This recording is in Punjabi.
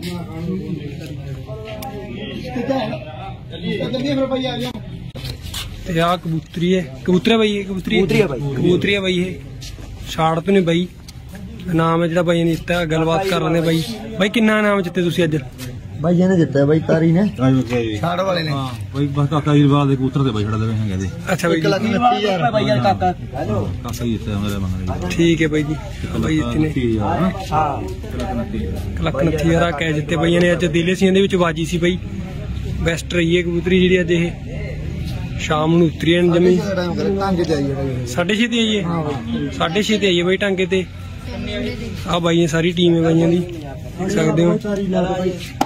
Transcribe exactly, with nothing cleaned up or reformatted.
ਤੇ ਆ ਕਬੂਤਰੀ ਹੈ, ਕਬੂਤਰ ਹੈ ਬਾਈ, ਕਬੂਤਰੀ ਕਬੂਤਰੀ ਹੈ ਬਾਈ। ਇਹ ਛਾੜ ਤੋਂ ਨੇ ਬਾਈ, ਇਨਾਮ ਹੈ ਜਿਹੜਾ ਬਾਈ ਨੇ ਦਿੱਤਾ। ਗੱਲਬਾਤ ਕਰ ਲੈਂਦੇ ਬਾਈ। ਬਾਈ ਕਿੰਨਾ ਇਨਾਮ ਜਿੱਤੇ ਤੁਸੀਂ ਅੱਜ? ਬਾਈ ਇਹਨੇ ਦਿੱਤਾ ਬਾਈ, ਤਾਰੀ ਨੇ ਛਾੜ ਵਾਲੇ ਨੇ। ਹਾਂ ਬਾਈ ਬਸ ਕਾਕਾ ਜੀ ਬਾਲ ਦੇ ਕਬੂਤਰ ਤੇ ਬਾਈ ਛੜਾ ਦੇਵੇ ਹੈਗੇ ਦੇ। ਅੱਛਾ ਬਾਈ, ਇੱਕ ਲੱਖ ਉਨੱਤੀ ਹਜ਼ਾਰ ਬਾਈ ਯਾਰ ਕਾਕਾ। ਕਾਕਾ ਜੀ ਦਿੱਤਾ ਮੇਰੇ ਮੰਗਣੇ। ਠੀਕ ਹੈ ਬਾਈ ਜੀ। ਬਾਈ ਜਿੱਤੇ ਨੇ ਹਾਂ ਇੱਕ ਲੱਖ ਉਨੱਤੀ ਹਜ਼ਾਰ ਕੈ ਜਿੱਤੇ ਬਾਈਆਂ ਨੇ ਅੱਜ। ਦਿੱਲੀ ਸੀ ਇਹਦੇ ਵਿੱਚ ਬਾਜੀ ਸੀ ਬਾਈ। ਬੈਸਟ ਰਹੀ ਹੈ ਕਬੂਤਰੀ ਜਿਹੜੀ ਅੱਜ। ਇਹ ਸ਼ਾਮ ਨੂੰ ਉਤਰੀ ਜਮੀ ਸਾਢੇ ਛੇ ਤੇ ਆਈਏ, ਸਾਢੇ ਛੇ ਤੇ ਆਈਏ ਬਾਈ ਟਾਂਗੇ ਤੇ। ਆ ਬਾਈ ਸਾਰੀ ਟੀਮ ਹੈ ਬਾਈਆਂ ਦੀ, ਦੇਖ ਸਕਦੇ ਹੋ।